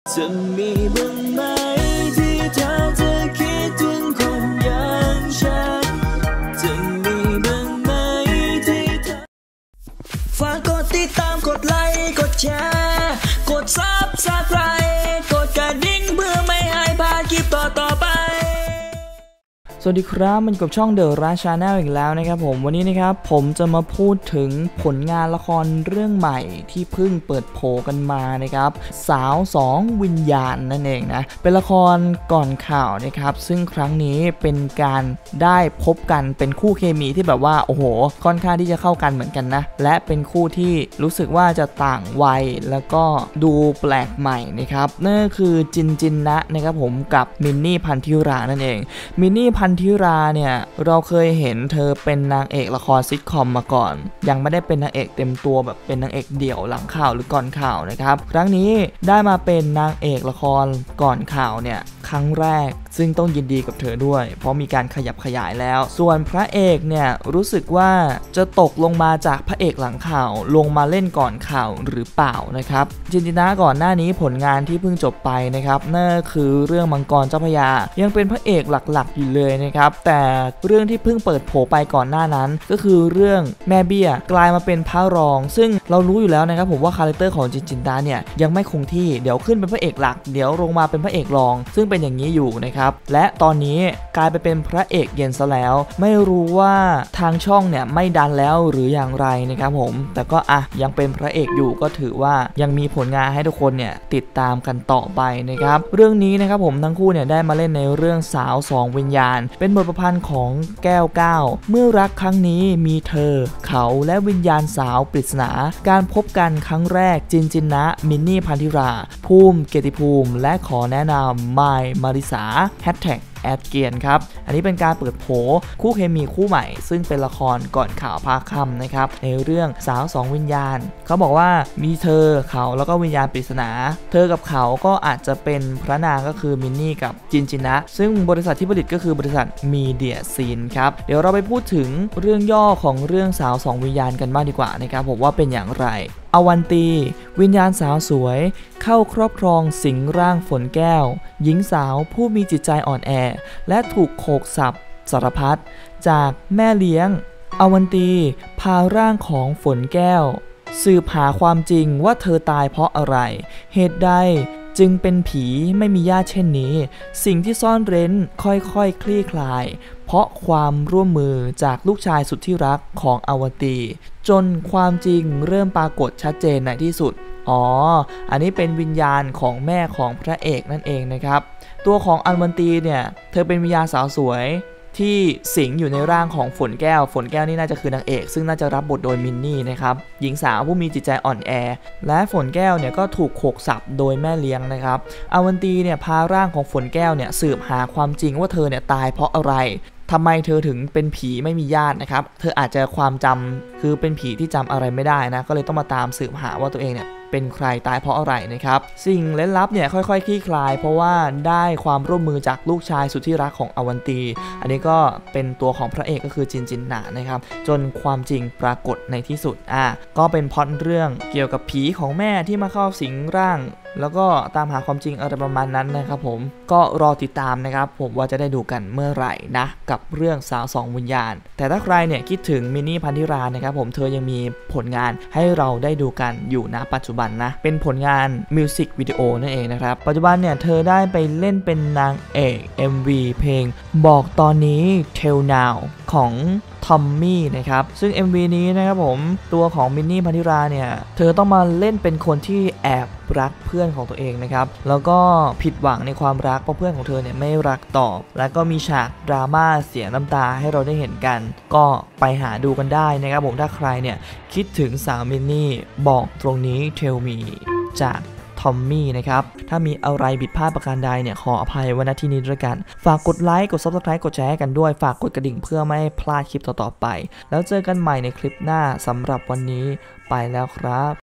จะมีบ้างไหมที่เธอจะคิดถึงคนอย่างฉันจะมีบ้างไหมที่เธอฝากกดติดตามกดไลค์กดแชร์กดSubscribeกดกระดิ่งเพื่อไม่ให้พลาดคลิปต่อไปสวัสดีครับมันกับช่องเดอะราชาแนลอีกแล้วนะครับผมวันนี้นะครับผมจะมาพูดถึงผลงานละครเรื่องใหม่ที่เพิ่งเปิดโผกันมานะครับสาว2วิญญาณนั่นเองนะเป็นละครก่อนข่าวนะครับซึ่งครั้งนี้เป็นการได้พบกันเป็นคู่เคมีที่แบบว่าโอ้โหค่อนข้างที่จะเข้ากันเหมือนกันนะและเป็นคู่ที่รู้สึกว่าจะต่างวัยแล้วก็ดูแปลกใหม่นะครับนั่นคือจินนะนะครับผมกับมินนี่พันธิรานั่นเองมินนี่พันธิราเนี่ยเราเคยเห็นเธอเป็นนางเอกละครซิทคอมมาก่อนยังไม่ได้เป็นนางเอกเต็มตัวแบบเป็นนางเอกเดี่ยวหลังข่าวหรือก่อนข่าวนะครับครั้งนี้ได้มาเป็นนางเอกละครก่อนข่าวเนี่ยครั้งแรกซึ่งต้องยินดีกับเธอด้วยเพราะมีการขยับขยายแล้วส่วนพระเอกเนี่ยรู้สึกว่าจะตกลงมาจากพระเอกหลังข่าวลงมาเล่นก่อนข่าวหรือเปล่านะครับจินนะก่อนหน้านี้ผลงานที่เพิ่งจบไปนะครับนั่นคือเรื่องมังกรเจ้าพระยายังเป็นพระเอกหลักๆอยู่เลยนะครับแต่เรื่องที่เพิ่งเปิดโผไปก่อนหน้านั้นก็คือเรื่องแม่เบี้ยกลายมาเป็นพระรองซึ่งเรารู้อยู่แล้วนะครับผมว่าคาแรคเตอร์ของจินนะเนี่ยยังไม่คงที่เดี๋ยวขึ้นเป็นพระเอกหลักเดี๋ยวลงมาเป็นพระเอกรองซึ่งเป็นอย่างนี้อยู่นะครับและตอนนี้กลายไปเป็นพระเอกเย็นซะแล้วไม่รู้ว่าทางช่องเนี่ยไม่ดันแล้วหรืออย่างไรนะครับผมแต่ก็ยังเป็นพระเอกอยู่ก็ถือว่ายังมีผลงานให้ทุกคนเนี่ยติดตามกันต่อไปนะครับเรื่องนี้นะครับผมทั้งคู่เนี่ยได้มาเล่นในเรื่องสาว2วิญญาณเป็นบทประพันธ์ของแก้วก้าวเมื่อรักครั้งนี้มีเธอเขาและวิญญาณสาวปริศนาการพบกันครั้งแรกจินนะมินนี่พันธิราภูมิเกียรติภูมิและขอแนะนำมายมาริสาแอดเกียนครับอันนี้เป็นการเปิดโผคู่เคมีคู่ใหม่ซึ่งเป็นละครก่อนข่าวภาคค่ำนะครับในเรื่องสาว2วิญญาณเขาบอกว่ามีเธอเขาแล้วก็วิญญาณปริศนาเธอกับเขาก็อาจจะเป็นพระนางก็คือมินนี่กับจินนะซึ่งบริษัทที่ผลิตก็คือบริษัทมีเดียซีนครับเดี๋ยวเราไปพูดถึงเรื่องย่อของเรื่องสาว2วิญญาณกันบ้างดีกว่านะครับผมว่าเป็นอย่างไรอวันตีวิญญาณสาวสวยเข้าครอบครองสิงร่างฝนแก้วหญิงสาวผู้มีจิตใจอ่อนแอและถูกโขกสับสารพัดจากแม่เลี้ยงอวันตีพาร่างของฝนแก้วสืบหาความจริงว่าเธอตายเพราะอะไรเหตุใดจึงเป็นผีไม่มีญาติเช่นนี้สิ่งที่ซ่อนเร้นค่อยๆคลี่คลายเพราะความร่วมมือจากลูกชายสุดที่รักของอวันตีจนความจริงเริ่มปรากฏชัดเจนในที่สุดอันนี้เป็นวิญญาณของแม่ของพระเอกนั่นเองนะครับตัวของอวันตีเนี่ยเธอเป็นวิญญาณสาวสวยที่สิงอยู่ในร่างของฝนแก้วนี่น่าจะคือนางเอกซึ่งน่าจะรับบทโดยมินนี่นะครับหญิงสาวผู้มีจิตใจอ่อนแอและฝนแก้วเนี่ยก็ถูกโขกสับโดยแม่เลี้ยงนะครับอวันตีเนี่ยพาร่างของฝนแก้วเนี่ยสืบหาความจริงว่าเธอเนี่ยตายเพราะอะไรทำไมเธอถึงเป็นผีไม่มีญาตินะครับเธออาจจะความจำคือเป็นผีที่จำอะไรไม่ได้นะก็เลยต้องมาตามสืบหาว่าตัวเองเนี่ยเป็นใครตายเพราะอะไรนะครับสิ่งเล่นลับเนี่ยค่อยๆคลี่คลายเพราะว่าได้ความร่วมมือจากลูกชายสุดที่รักของอวันตีอันนี้ก็เป็นตัวของพระเอกก็คือจินนะนะครับจนความจริงปรากฏในที่สุดก็เป็นพล็อตเรื่องเกี่ยวกับผีของแม่ที่มาเข้าสิงร่างแล้วก็ตามหาความจริงอะไรประมาณนั้นนะครับผมก็รอติดตามนะครับผมว่าจะได้ดูกันเมื่อไหร่นะกับเรื่องสาว2วิญญาณแต่ถ้าใครเนี่ยคิดถึงมินนี่พันธิรานะครับผมเธอยังมีผลงานให้เราได้ดูกันอยู่ณปัจจุบันนะเป็นผลงานมิวสิกวิดีโอนั่นเองนะครับปัจจุบันเนี่ยเธอได้ไปเล่นเป็นนางเอก MV เพลงบอกตอนนี้ Tell Now ของทอมมี่นะครับซึ่ง MV นี้นะครับผมตัวของมินนี่พันธิราเนี่ยเธอต้องมาเล่นเป็นคนที่แอบรักเพื่อนของตัวเองนะครับแล้วก็ผิดหวังในความรักเพราะเพื่อนของเธอเนี่ยไม่รักตอบและก็มีฉากดราม่าเสียน้ำตาให้เราได้เห็นกันก็ไปหาดูกันได้นะครับผมถ้าใครเนี่ยคิดถึงสาวมินนี่บอกตรงนี้ Tell Me จากทอมมี่นะครับถ้ามีอะไรผิดพลาดประการใดเนี่ยขออภัยไว้ณที่นี้ด้วยกันฝากกดไลค์กด Subscribe กดแชร์กันด้วยฝากกดกระดิ่งเพื่อไม่ให้พลาดคลิปต่อๆไปแล้วเจอกันใหม่ในคลิปหน้าสำหรับวันนี้ไปแล้วครับ